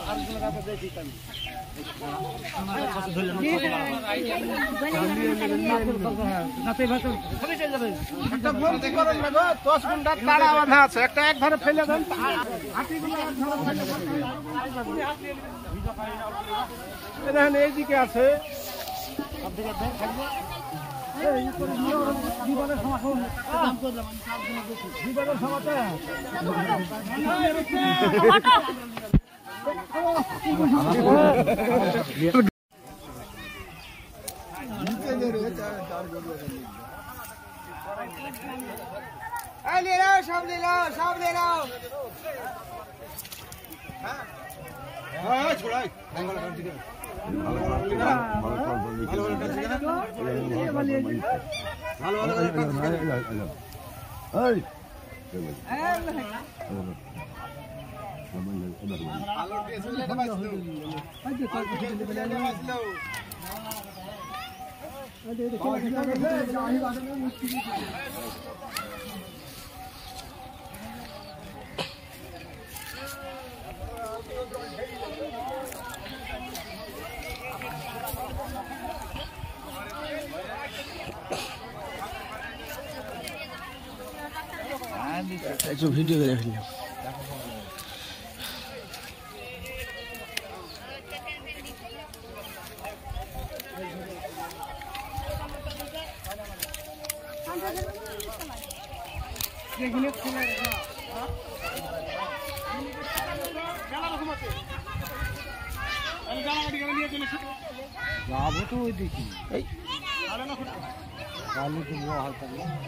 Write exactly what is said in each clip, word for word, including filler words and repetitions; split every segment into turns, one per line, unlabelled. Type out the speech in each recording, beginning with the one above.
দশ ঘন্টা তাড়া বাঁধা আছে, একটা একবারে ফেলে দেন। দেখেন এইদিকে আছে, বিবাদের সমাতে সব ले लो सब ले लो छोड़ा একটু ভিডিও করে ফেললাম। যাবো তো ওই দেখি এই কালো তো হালকা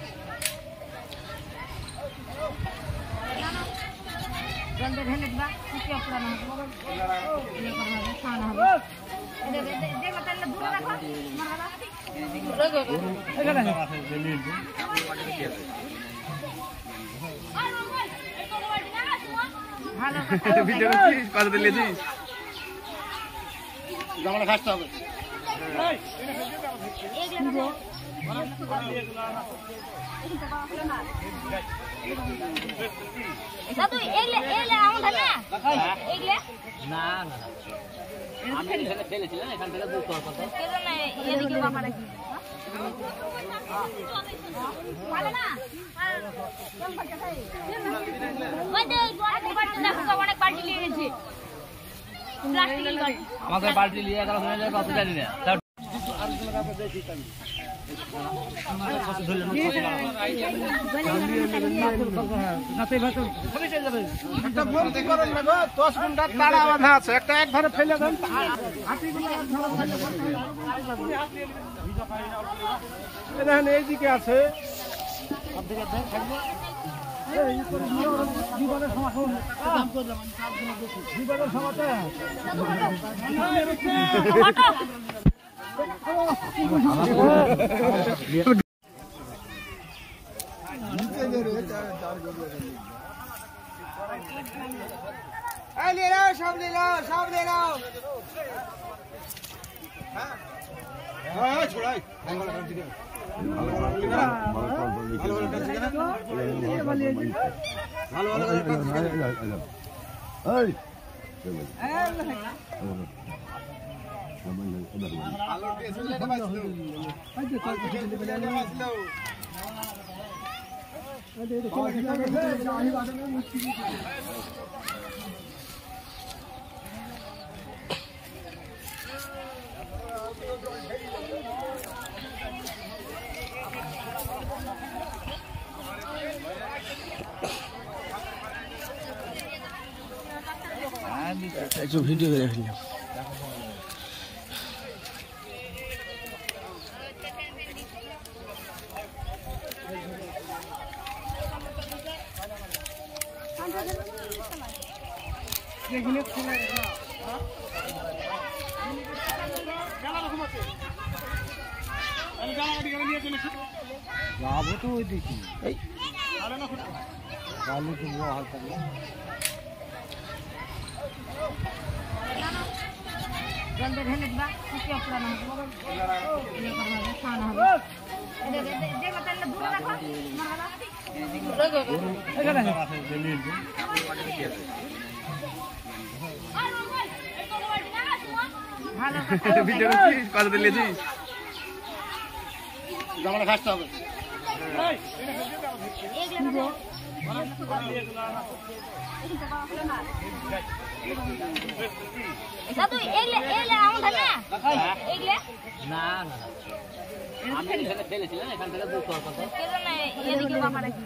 जल्दी ढेले बा किसी अपना ना हो ये करना है खाना है दे दे दे मतलब दूर रखो मरवा रखो एगला है हेलो वीडियो कर दे ले जी जमाना खास्ता হবে एक ले দাদু এলে এলে আমাদের না এলে না না আমি এখানে ফেলেছিলাম এখান থেকে দুই কর কত কেন না এদিকে বাবা রাখি ভালো না কম পাকে খাই ওই দে বালতি বালতি দেখো অনেক বালতি নিয়ে গেছে প্লাস্টিকের বালতি আমাদের বালতি নিয়ে গেল হয়ে যায় কত জানি না
দশ ঘন্টা তাড়া বাঁধা আছে, একটা একবারে ফেলে দেন। দেখেন এইদিকে আছে, বিবাদের সমাতে ले लो सब ले लो सब ले लो छोड़ा
একটু ভিডিও করে ফেললাম।
যাবো তো ওই দেখি
এই
কালো তো হালকা
जल्दी ढेले बा किसी अपना ना हो ये करना है खाना है दे दे दे मतलब दूर रखो मरवा रखो
एगला है
ভিডিও করছিস কত দিলেছিস
জামানা খাসতে হবে
দাদু এগলে এগলে আমাদের না এগলে
না না আমি এখানে ফেলেছিলাম এখান থেকে দুই কর কত
কেন না এদিকে বাবা রাখি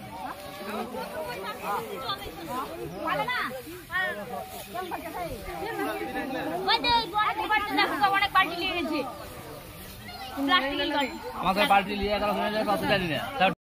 ভালো না ওই যে গোয়াতে বাড়তে দেখো অনেক বালতি নিয়ে গেছে প্লাস্টিকের বালতি
আমাদের বালতি নিয়ে গেল শুনে যায় কত জানি না